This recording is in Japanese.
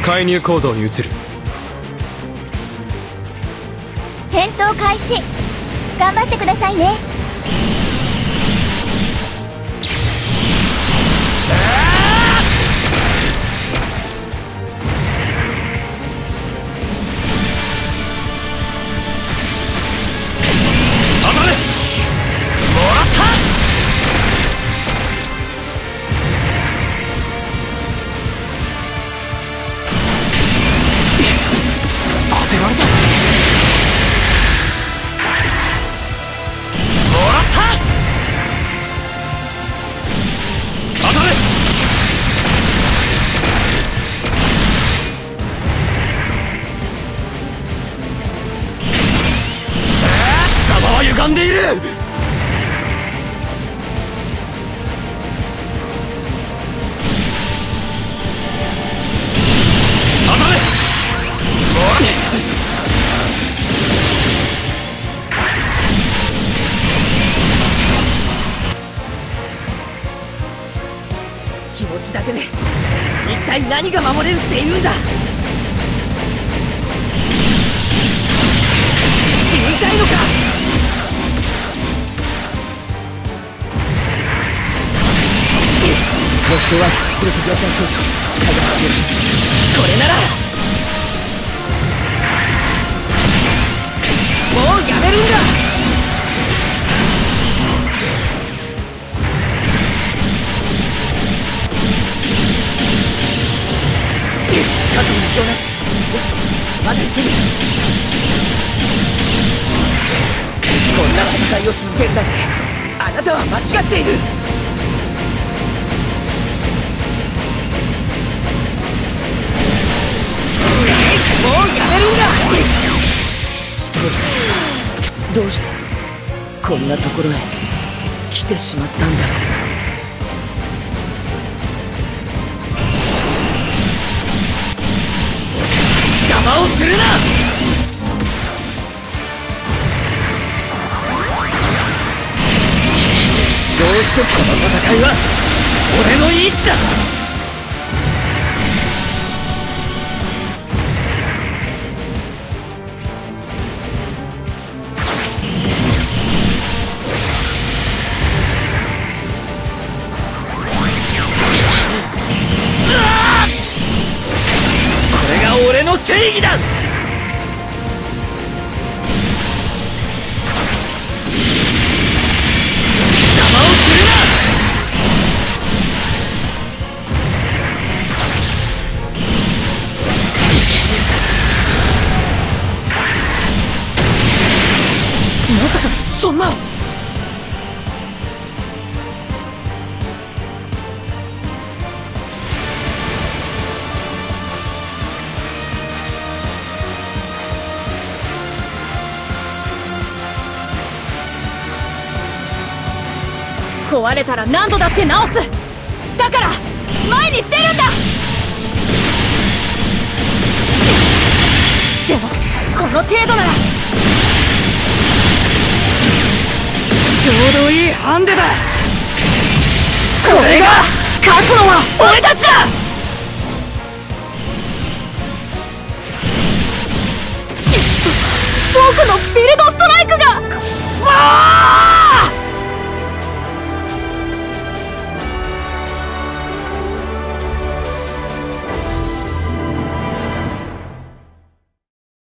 介入行動に移る。 戦闘開始。頑張ってくださいね。 歪んでいる。 気持ちだけで一体何が守れるって言うんだ。死にたいのか。目標は複数的予選通過。これならもうやめるんだ。過去に異常なし。よし、まだ行ってみる。こんな戦いを続けるなんてあなたは間違っている。もうやめるんだ。僕たちはどうしてこんなところへ来てしまったんだろう。邪魔をするな。どうしてこの戦いは俺の意志だ。俺の正義だ。邪魔をするな。まさかそんな。壊れたら何度だって直す。だから前に出るんだ。でもこの程度ならちょうどいいハンデだ。これが勝つのは俺たちだ。僕のビルドストライクが